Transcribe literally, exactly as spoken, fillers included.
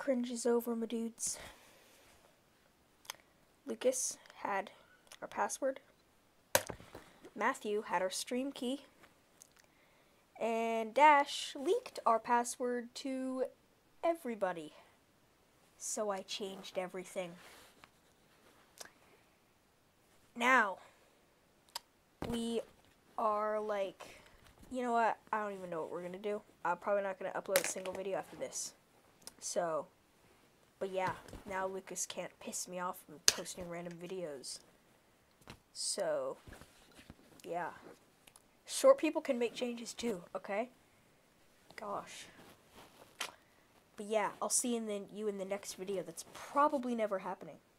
cringe is over, my dudes. Lucas had our password. Matthew had our stream key. And Dash leaked our password to everybody. So I changed everything. Now, we are like, you know what? I don't even know what we're going to do. I'm probably not going to upload a single video after this. So, but yeah, now Lucas can't piss me off from posting random videos. So, yeah. Short people can make changes too, okay? Gosh. But yeah, I'll see in the, you in the next video that's probably never happening.